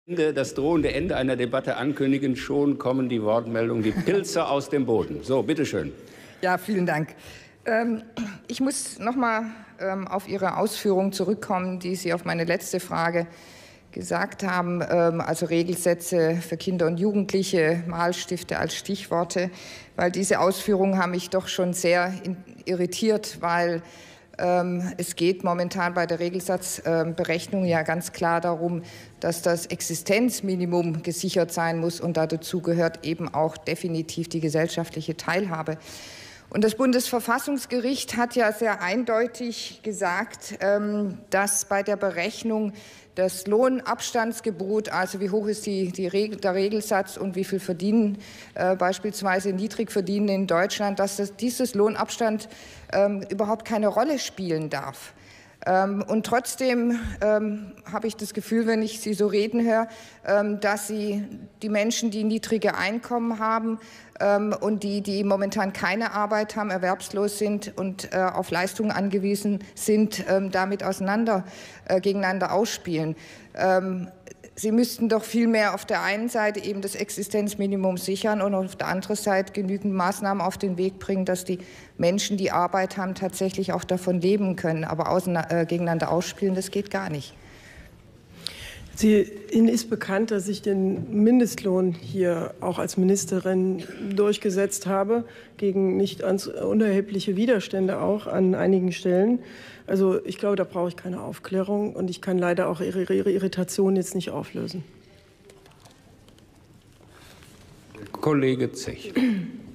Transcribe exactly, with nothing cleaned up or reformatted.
Das drohende Ende einer Debatte ankündigen. Schon kommen die Wortmeldungen, die Pilze aus dem Boden. So, bitteschön. Ja, vielen Dank. Ähm, ich muss noch mal ähm, auf Ihre Ausführungen zurückkommen, die Sie auf meine letzte Frage gesagt haben, ähm, also Regelsätze für Kinder und Jugendliche, Malstifte als Stichworte, weil diese Ausführungen haben mich doch schon sehr irritiert, weil es geht momentan bei der Regelsatzberechnung ja ganz klar darum, dass das Existenzminimum gesichert sein muss und dazu gehört eben auch definitiv die gesellschaftliche Teilhabe. Und das Bundesverfassungsgericht hat ja sehr eindeutig gesagt, dass bei der Berechnung das Lohnabstandsgebot, also wie hoch ist die, die Regel, der Regelsatz und wie viel verdienen äh, beispielsweise Niedrigverdienende in Deutschland, dass das, dieses Lohnabstand ähm, überhaupt keine Rolle spielen darf. Ähm, und trotzdem ähm, habe ich das Gefühl, wenn ich Sie so reden höre, ähm, dass Sie die Menschen, die niedrige Einkommen haben ähm, und die, die momentan keine Arbeit haben, erwerbslos sind und äh, auf Leistungen angewiesen sind, ähm, damit auseinander, äh, gegeneinander ausspielen. Ähm, Sie müssten doch vielmehr auf der einen Seite eben das Existenzminimum sichern und auf der anderen Seite genügend Maßnahmen auf den Weg bringen, dass die Menschen, die Arbeit haben, tatsächlich auch davon leben können. Aber außen, äh, gegeneinander ausspielen, das geht gar nicht. Sie, Ihnen ist bekannt, dass ich den Mindestlohn hier auch als Ministerin durchgesetzt habe, gegen nicht unerhebliche Widerstände auch an einigen Stellen. Also ich glaube, da brauche ich keine Aufklärung und ich kann leider auch Ihre, Ihre Irritation jetzt nicht auflösen. Kollege Zech.